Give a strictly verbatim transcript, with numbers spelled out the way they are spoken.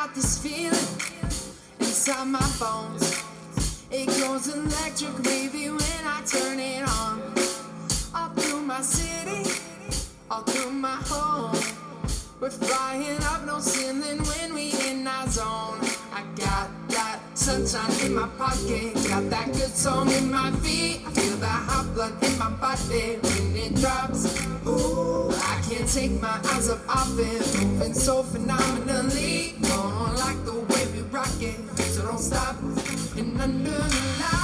got this feeling inside my bones. It goes electric wavy when I turn it on. All through my city, all through my home. We're flying up, no ceiling when we in our zone. I got that sunshine in my pocket, got that good song in my feet. I feel that hot blood in my body when it drops. Ooh, I can't take my eyes up off it, moving so phenomenally. Oh, like the way we rock it, so don't stop. And under the light